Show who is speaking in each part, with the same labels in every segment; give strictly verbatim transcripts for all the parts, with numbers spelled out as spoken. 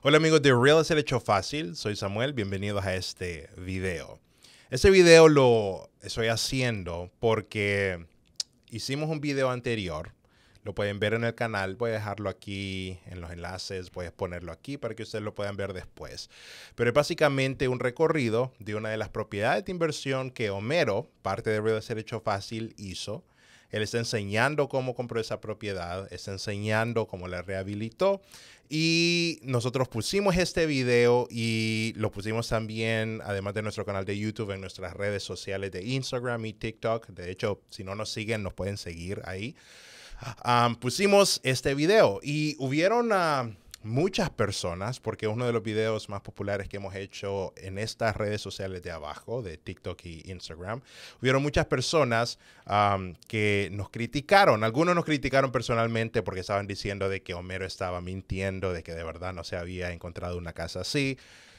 Speaker 1: Hola amigos de Real Estate Hecho Fácil, soy Samuel, bienvenidos a este video. Este video lo estoy haciendo porque hicimos un video anterior, lo pueden ver en el canal, voy a dejarlo aquí en los enlaces, voy a ponerlo aquí para que ustedes lo puedan ver después. Pero es básicamente un recorrido de una de las propiedades de inversión que Homero, parte de Real Estate Hecho Fácil, hizo. Él está enseñando cómo compró esa propiedad, está enseñando cómo la rehabilitó y nosotros pusimos este video y lo pusimos también, además de nuestro canal de YouTube, en nuestras redes sociales de Instagram y TikTok. De hecho, si no nos siguen, nos pueden seguir ahí. Um, pusimos este video y hubieron uh, muchas personas, porque es uno de los videos más populares que hemos hecho en estas redes sociales de abajo, de TikTok y Instagram. Hubieron muchas personas um, que nos criticaron. Algunos nos criticaron personalmente porque estaban diciendo de que Homero estaba mintiendo, de que de verdad no se había encontrado una casa así.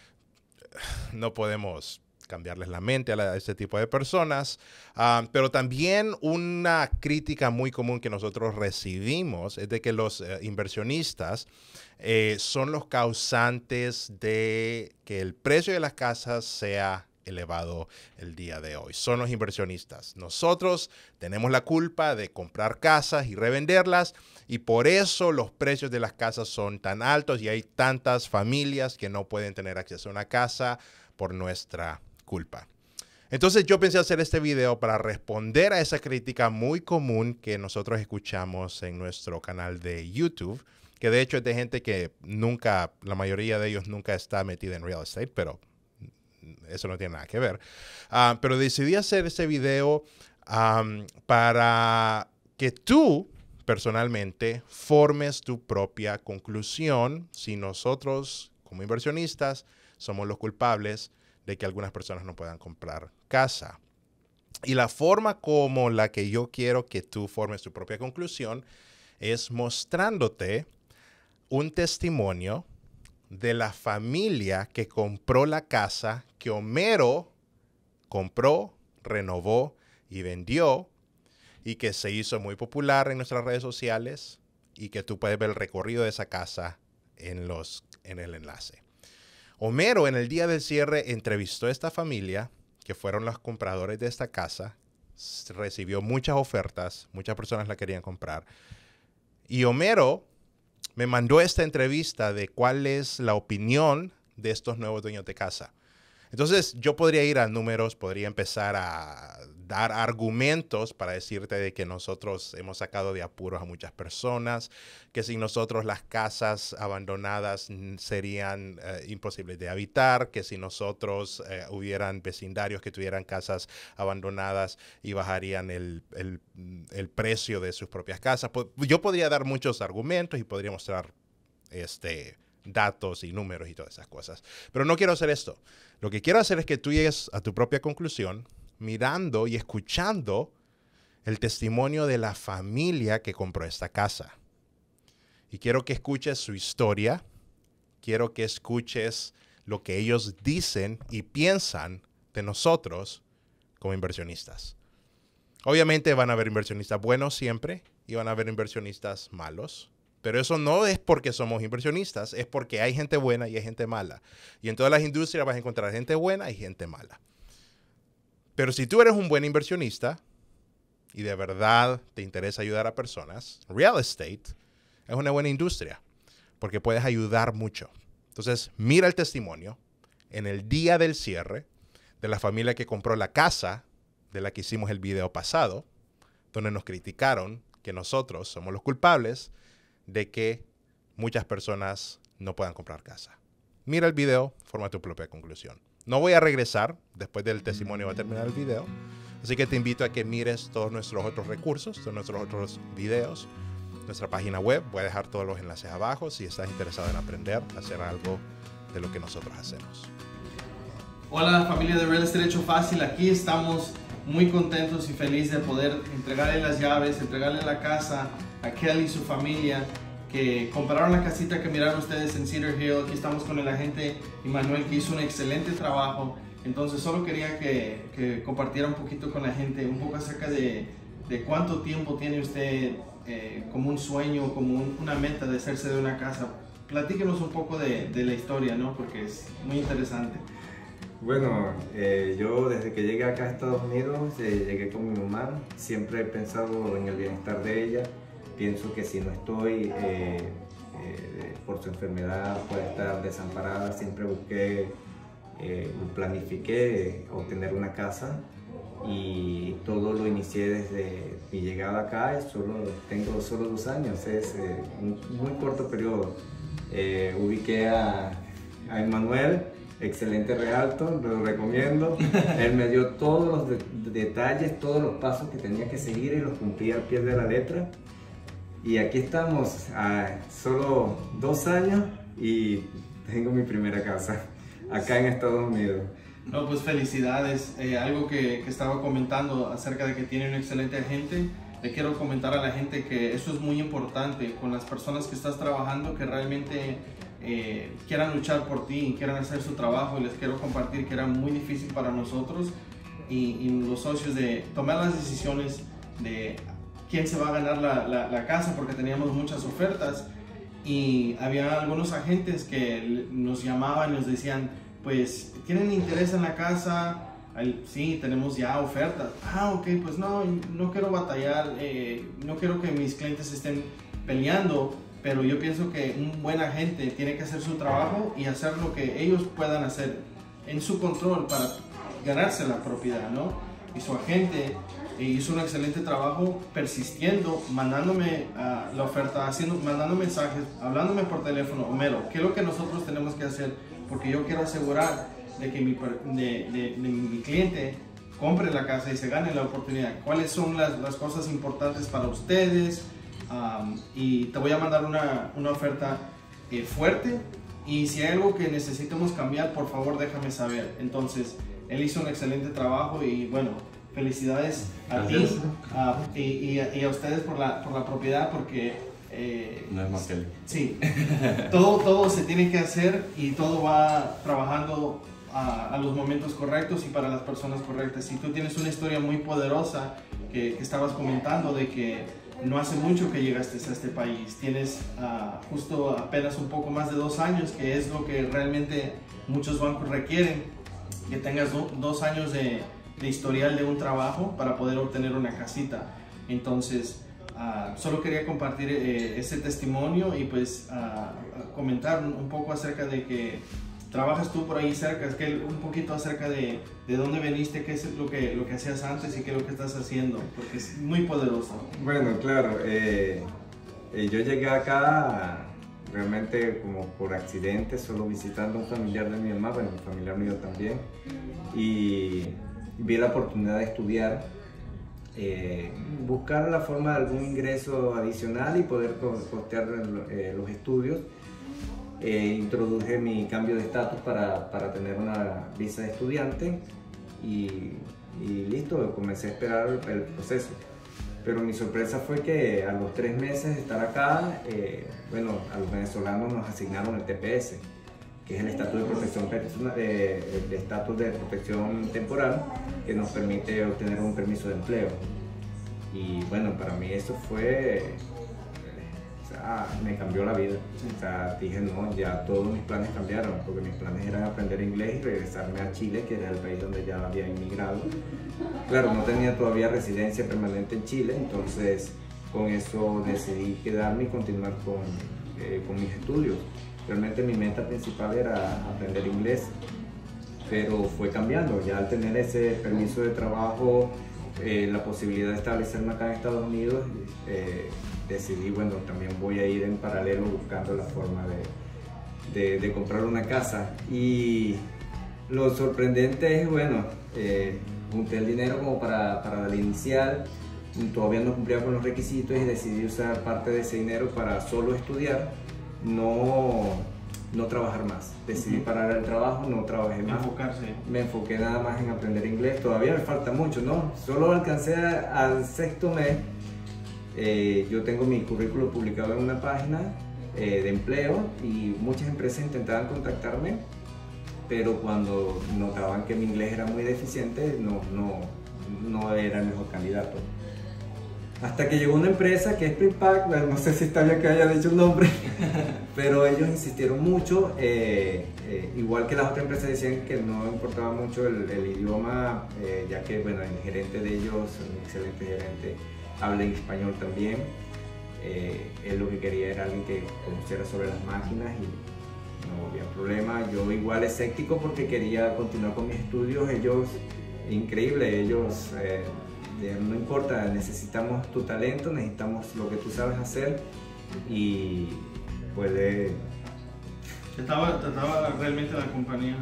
Speaker 1: No podemos cambiarles la mente a, la, a este tipo de personas. Uh, pero también una crítica muy común que nosotros recibimos es de que los uh, inversionistas eh, son los causantes de que el precio de las casas sea elevado el día de hoy. Son los inversionistas. Nosotros tenemos la culpa de comprar casas y revenderlas y por eso los precios de las casas son tan altos y hay tantas familias que no pueden tener acceso a una casa por nuestra culpa. Entonces yo pensé hacer este video para responder a esa crítica muy común que nosotros escuchamos en nuestro canal de YouTube, que de hecho es de gente que nunca, la mayoría de ellos nunca está metida en real estate, pero eso no tiene nada que ver. Uh, pero decidí hacer este video um, para que tú personalmente formes tu propia conclusión si nosotros como inversionistas somos los culpables de que algunas personas no puedan comprar casa. Y la forma como la que yo quiero que tú formes tu propia conclusión es mostrándote un testimonio de la familia que compró la casa que Homero compró, renovó y vendió y que se hizo muy popular en nuestras redes sociales y que tú puedes ver el recorrido de esa casa en, los, en el enlace. Homero en el día del cierre entrevistó a esta familia, que fueron los compradores de esta casa, recibió muchas ofertas, muchas personas la querían comprar, y Homero me mandó esta entrevista de cuál es la opinión de estos nuevos dueños de casa. Entonces yo podría ir a números, podría empezar a dar argumentos para decirte de que nosotros hemos sacado de apuros a muchas personas, que sin nosotros las casas abandonadas serían eh, imposibles de habitar, que si nosotros eh, hubieran vecindarios que tuvieran casas abandonadas y bajarían el, el, el precio de sus propias casas. Yo podría dar muchos argumentos y podría mostrar este... datos y números y todas esas cosas. Pero no quiero hacer esto. Lo que quiero hacer es que tú llegues a tu propia conclusión mirando y escuchando el testimonio de la familia que compró esta casa. Y quiero que escuches su historia. Quiero que escuches lo que ellos dicen y piensan de nosotros como inversionistas. Obviamente van a haber inversionistas buenos siempre y van a haber inversionistas malos. Pero eso no es porque somos inversionistas, es porque hay gente buena y hay gente mala. Y en todas las industrias vas a encontrar gente buena y gente mala. Pero si tú eres un buen inversionista y de verdad te interesa ayudar a personas, real estate es una buena industria porque puedes ayudar mucho. Entonces, mira el testimonio en el día del cierre de la familia que compró la casa de la que hicimos el video pasado, donde nos criticaron que nosotros somos los culpables de que muchas personas no puedan comprar casa. Mira el video, forma tu propia conclusión. No voy a regresar, después del testimonio va a terminar el video, así que te invito a que mires todos nuestros otros recursos, todos nuestros otros videos, nuestra página web. Voy a dejar todos los enlaces abajo si estás interesado en aprender a hacer algo de lo que nosotros hacemos.
Speaker 2: Hola familia de Real Estate Hecho Fácil, aquí estamos muy contentos y felices de poder entregarle las llaves, entregarle la casa a Kelly y su familia que compraron la casita que miraron ustedes en Cedar Hill. Aquí estamos con el agente Emmanuel, que hizo un excelente trabajo. Entonces solo quería que, que compartiera un poquito con la gente, un poco acerca de, de cuánto tiempo tiene usted eh, como un sueño, como un, una meta de hacerse de una casa platíquenos un poco de, de la historia, ¿no? Porque es muy interesante.
Speaker 3: Bueno, eh, yo desde que llegué acá a Estados Unidos, eh, llegué con mi mamá, siempre he pensado en el bienestar de ella, pienso que si no estoy eh, eh, por su enfermedad puede estar desamparada, siempre busqué, eh, planifiqué obtener una casa y todo lo inicié desde mi llegada acá, solo, tengo solo dos años, es eh, un muy corto periodo. Eh, ubiqué a, a Emmanuel, excelente realtor, lo recomiendo. Él me dio todos los de detalles, todos los pasos que tenía que seguir y los cumplí al pie de la letra. Y aquí estamos, a solo dos años y tengo mi primera casa acá en Estados Unidos.
Speaker 2: No, pues felicidades. Eh, algo que, que estaba comentando acerca de que tiene un excelente agente. Le quiero comentar a la gente que eso es muy importante con las personas que estás trabajando, que realmente eh, quieran luchar por ti y quieran hacer su trabajo. Y les quiero compartir que era muy difícil para nosotros y, y los socios de tomar las decisiones de quién se va a ganar la, la, la casa, porque teníamos muchas ofertas y había algunos agentes que nos llamaban y nos decían, pues, ¿tienen interés en la casa? Sí, tenemos ya ofertas. Ah, ok, pues no, no quiero batallar, eh, no quiero que mis clientes estén peleando, pero yo pienso que un buen agente tiene que hacer su trabajo y hacer lo que ellos puedan hacer en su control para ganarse la propiedad, ¿no? Y su agente hizo un excelente trabajo persistiendo, mandándome uh, la oferta, haciendo, mandando mensajes, hablándome por teléfono. Homero, ¿qué es lo que nosotros tenemos que hacer? Porque yo quiero asegurar de que mi, de, de, de mi cliente compre la casa y se gane la oportunidad. ¿Cuáles son las, las cosas importantes para ustedes? Um, y te voy a mandar una, una oferta eh, fuerte, y si hay algo que necesitemos cambiar, por favor déjame saber. Entonces, él hizo un excelente trabajo y bueno, felicidades a
Speaker 4: Gracias.
Speaker 2: ti uh, y, y, a, y a ustedes por la, por la propiedad, porque eh,
Speaker 4: no es más que él.
Speaker 2: Sí, todo, todo se tiene que hacer y todo va trabajando a, a los momentos correctos y para las personas correctas. Si tú tienes una historia muy poderosa que, que estabas comentando de que no hace mucho que llegaste a este país, tienes uh, justo apenas un poco más de dos años, que es lo que realmente muchos bancos requieren, que tengas do, dos años de, de historial de un trabajo para poder obtener una casita. Entonces, Uh, solo quería compartir eh, ese testimonio y pues uh, comentar un poco acerca de que trabajas tú por ahí cerca, es que un poquito acerca de, de dónde veniste, qué es lo que, lo que hacías antes y qué es lo que estás haciendo, porque es muy poderoso.
Speaker 3: Bueno, claro, eh, eh, yo llegué acá realmente como por accidente, solo visitando a un familiar de mi mamá, bueno, un familiar mío también, y vi la oportunidad de estudiar. Eh, buscar la forma de algún ingreso adicional y poder costear eh, los estudios. Eh, introduje mi cambio de estatus para, para tener una visa de estudiante y, y listo, comencé a esperar el proceso. Pero mi sorpresa fue que a los tres meses de estar acá, eh, bueno, a los venezolanos nos asignaron el T P S, que es el estatus de protección, de, de estatus de protección temporal, que nos permite obtener un permiso de empleo. Y bueno, para mí eso fue, o sea, me cambió la vida. O sea, dije, no, ya todos mis planes cambiaron, porque mis planes eran aprender inglés y regresarme a Chile, que era el país donde ya había inmigrado. Claro, no tenía todavía residencia permanente en Chile, entonces con eso decidí quedarme y continuar con, eh, con mis estudios. Realmente mi meta principal era aprender inglés, pero fue cambiando. Ya al tener ese permiso de trabajo, eh, la posibilidad de establecerme acá en Estados Unidos, eh, decidí, bueno, también voy a ir en paralelo buscando la forma de, de, de comprar una casa. Y lo sorprendente es, bueno, eh, junté el dinero como para, para la inicial, todavía no cumplía con los requisitos y decidí usar parte de ese dinero para solo estudiar. No, no trabajar más. Decidí parar el trabajo, no trabajé más.
Speaker 2: Enfocarse.
Speaker 3: Me enfoqué nada más en aprender inglés. Todavía me falta mucho, ¿no? Solo alcancé al sexto mes. Eh, yo tengo mi currículo publicado en una página eh, de empleo y muchas empresas intentaban contactarme, pero cuando notaban que mi inglés era muy deficiente, no, no, no era el mejor candidato. Hasta que llegó una empresa que es Printpack, bueno, no sé si está bien que haya dicho el nombre, pero ellos insistieron mucho, eh, eh, igual que las otras empresas decían que no importaba mucho el, el idioma, eh, ya que bueno, el gerente de ellos, un excelente gerente, habla en español también. Eh, él lo que quería era alguien que conociera sobre las máquinas y no había problema. Yo igual escéptico porque quería continuar con mis estudios. Ellos, increíble, ellos... Eh, no importa, necesitamos tu talento, necesitamos lo que tú sabes hacer y puede...
Speaker 2: Trataba, trataba realmente la compañía.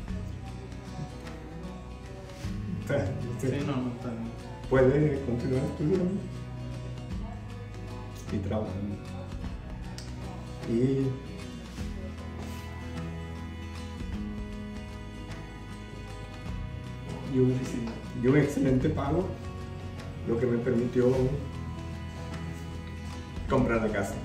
Speaker 3: Sí,
Speaker 2: Sí, no, no está bien.
Speaker 3: puede continuar estudiando y trabajando. Y y un, y un excelente pago, lo que me permitió comprar la casa.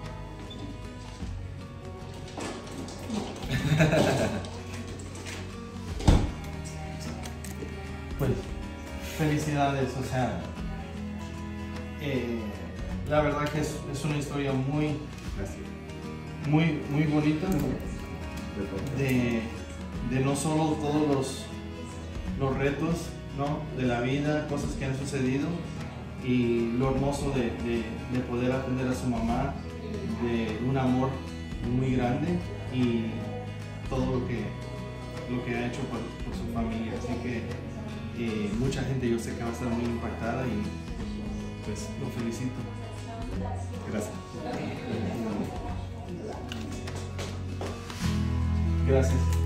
Speaker 2: Pues, felicidades, o sea, eh, la verdad que es, es una historia muy,
Speaker 3: Gracias.
Speaker 2: muy, muy bonita
Speaker 3: De todo.
Speaker 2: de, de no solo todos los, los retos, ¿no?, de la vida, cosas que han sucedido y lo hermoso de, de, de poder atender a su mamá, de un amor muy grande y todo lo que, lo que ha hecho por, por su familia. Así que eh, mucha gente yo sé que va a estar muy impactada y pues lo felicito.
Speaker 3: Gracias.
Speaker 2: Gracias.